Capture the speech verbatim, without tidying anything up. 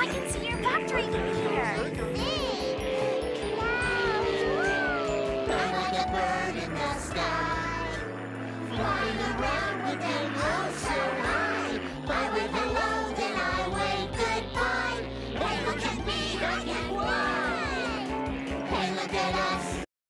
I can see your factory from here. Big clouds, woo! Fly like a bird in the sky, flying around.